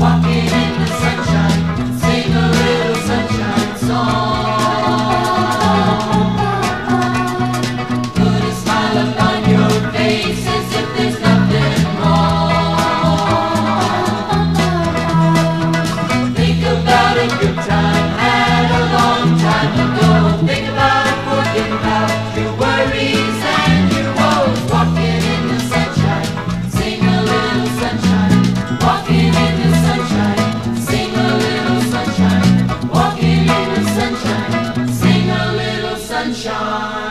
walking in the sunshine, sing a little sunshine song. Put a smile upon your face as if there's nothing wrong. Think about a good time had a long time ago. Think about forgetting about your worries and your woes. Walking in the sunshine, sing a little sunshine. Walking in the sunshine, sing a little sunshine. Walking in the sunshine, sing a little sunshine.